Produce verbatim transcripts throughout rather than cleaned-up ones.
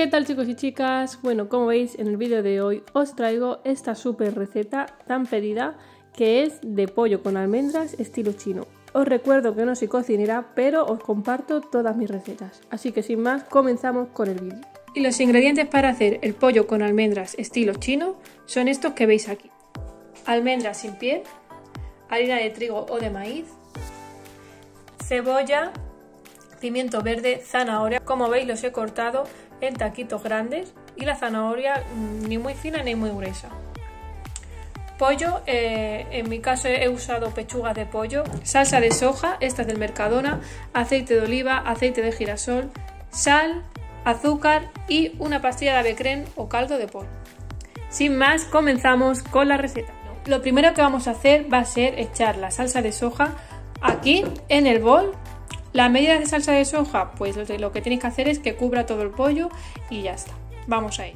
¿Qué tal, chicos y chicas? Bueno, como veis en el vídeo de hoy os traigo esta súper receta tan pedida que es de pollo con almendras estilo chino. Os recuerdo que no soy cocinera, pero os comparto todas mis recetas. Así que sin más, comenzamos con el vídeo. Y los ingredientes para hacer el pollo con almendras estilo chino son estos que veis aquí. Almendras sin piel, harina de trigo o de maíz, cebolla, pimiento verde, zanahoria. Como veis los he cortado en taquitos grandes y la zanahoria ni muy fina ni muy gruesa. Pollo, eh, en mi caso he usado pechugas de pollo, salsa de soja, esta es del Mercadona, aceite de oliva, aceite de girasol, sal, azúcar y una pastilla de ave creme o caldo de pollo. Sin más, comenzamos con la receta. Lo primero que vamos a hacer va a ser echar la salsa de soja aquí en el bol. Las medidas de salsa de soja, pues lo que tenéis que hacer es que cubra todo el pollo y ya está. Vamos a ir.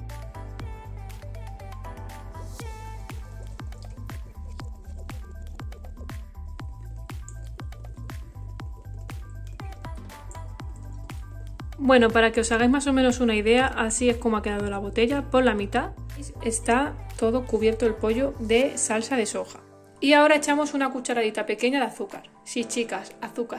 Bueno, para que os hagáis más o menos una idea, así es como ha quedado la botella. Por la mitad está todo cubierto el pollo de salsa de soja. Y ahora echamos una cucharadita pequeña de azúcar. Sí, chicas, azúcar.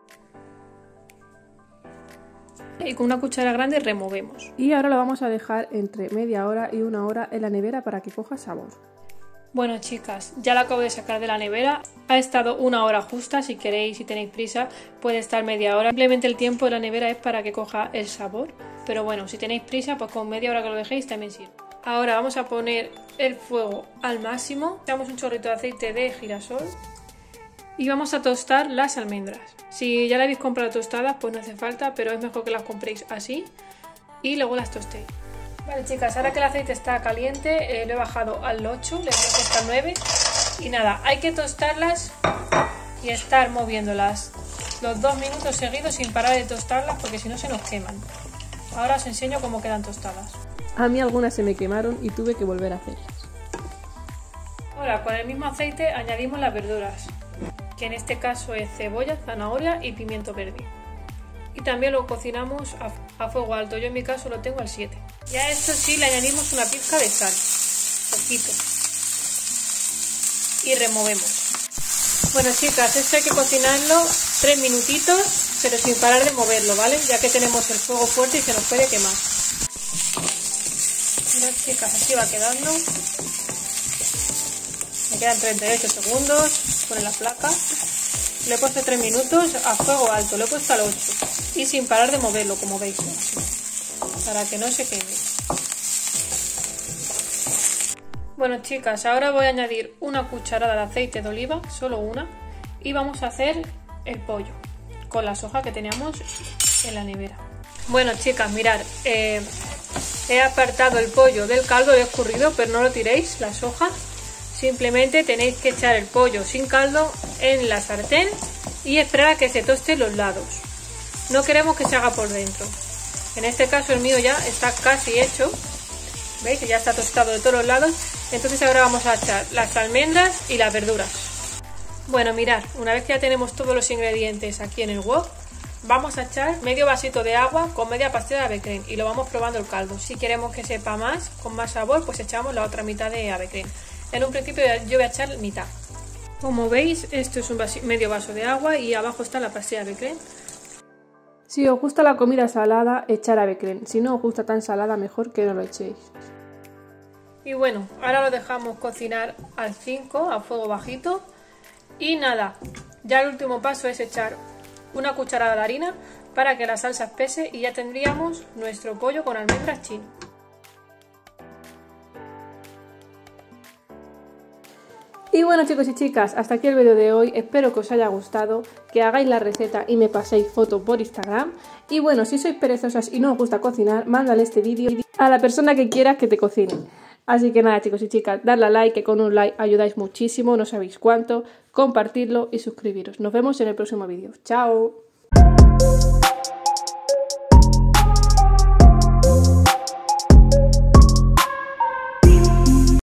Y con una cuchara grande removemos. Y ahora lo vamos a dejar entre media hora y una hora en la nevera para que coja sabor. Bueno, chicas, ya la acabo de sacar de la nevera. Ha estado una hora justa. Si queréis, si tenéis prisa, puede estar media hora. Simplemente el tiempo de la nevera es para que coja el sabor. Pero bueno, si tenéis prisa, pues con media hora que lo dejéis también sirve. Ahora vamos a poner el fuego al máximo. Damos un chorrito de aceite de girasol. Y vamos a tostar las almendras. Si ya las habéis comprado tostadas, pues no hace falta, pero es mejor que las compréis así y luego las tostéis. Vale, chicas, ahora que el aceite está caliente, eh, lo he bajado al ocho, le voy a costar nueve. Y nada, hay que tostarlas y estar moviéndolas los dos minutos seguidos sin parar de tostarlas, porque si no se nos queman. Ahora os enseño cómo quedan tostadas. A mí algunas se me quemaron y tuve que volver a hacerlas. Ahora con el mismo aceite añadimos las verduras, que en este caso es cebolla, zanahoria y pimiento verde. Y también lo cocinamos a, a fuego alto, yo en mi caso lo tengo al siete. Y a esto sí le añadimos una pizca de sal, poquito. Y removemos. Bueno, chicas, esto hay que cocinarlo tres minutitos, pero sin parar de moverlo, ¿vale? Ya que tenemos el fuego fuerte y se nos puede quemar. Bueno, chicas, así va quedando. Me quedan treinta y ocho segundos con la placa. Le he puesto tres minutos a fuego alto, lo he puesto al ocho y sin parar de moverlo, como veis, para que no se queme. Bueno, chicas, ahora voy a añadir una cucharada de aceite de oliva, solo una, y vamos a hacer el pollo con la soja que teníamos en la nevera. Bueno, chicas, mirad, eh, he apartado el pollo del caldo, lo he escurrido, pero no lo tiréis, la soja. Simplemente tenéis que echar el pollo sin caldo en la sartén y esperar a que se tosten los lados. No queremos que se haga por dentro. En este caso el mío ya está casi hecho. ¿Veis? Ya está tostado de todos los lados. Entonces ahora vamos a echar las almendras y las verduras. Bueno, mirad, una vez que ya tenemos todos los ingredientes aquí en el wok, vamos a echar medio vasito de agua con media pastilla de ave creme y lo vamos probando el caldo. Si queremos que sepa más, con más sabor, pues echamos la otra mitad de ave creme. En un principio yo voy a echar mitad. Como veis, esto es un vaso, medio vaso de agua y abajo está la pastilla de ave creme. Si os gusta la comida salada, echar ave creme. Si no os gusta tan salada, mejor que no lo echéis. Y bueno, ahora lo dejamos cocinar al cinco, a fuego bajito. Y nada, ya el último paso es echar una cucharada de harina para que la salsa espese y ya tendríamos nuestro pollo con almendras chino. Y bueno, chicos y chicas, hasta aquí el vídeo de hoy. Espero que os haya gustado, que hagáis la receta y me paséis foto por Instagram. Y bueno, si sois perezosas y no os gusta cocinar, mándale este vídeo a la persona que quieras que te cocine. Así que nada, chicos y chicas, dadle a like, que con un like ayudáis muchísimo, no sabéis cuánto, compartirlo y suscribiros. Nos vemos en el próximo vídeo. ¡Chao!